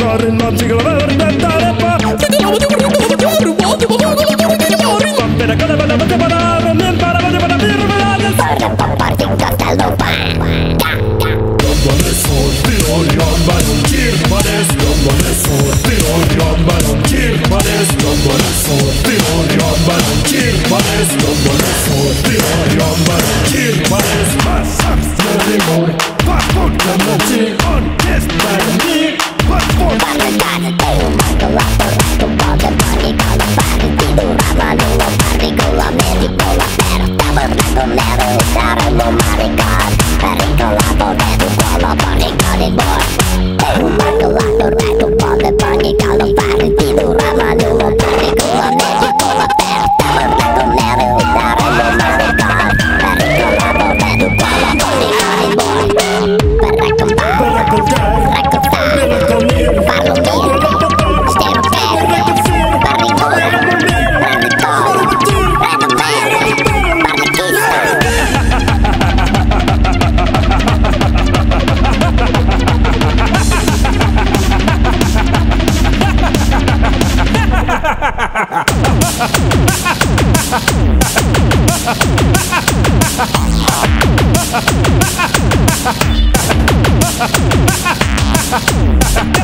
fare il magico per diventare Porti un castello Gambale forti, gambale kirmades, gambale forti, gambale kirmades, gambale forti, gambale kirmades, gambale forti, gambale kirmades. Passam more, passam canati on this body. Passam Parlegare di un macolato, resto un po' del panico, la fare di durava lungo, parli con l'Americo, la terra, tabernaco nero, saremo maricon, pericolato, vedo quello, panico di bord. Di un macolato, resto un po' del panico, la fare di durava lungo, parli con l'Americo, la terra, tabernaco nero, saremo maricon, pericolato, vedo quello, panico di bord. Per raccontare, parlo mio, stero per, parli buona, prende todo, prendo bene, parli chissà. ha ha ha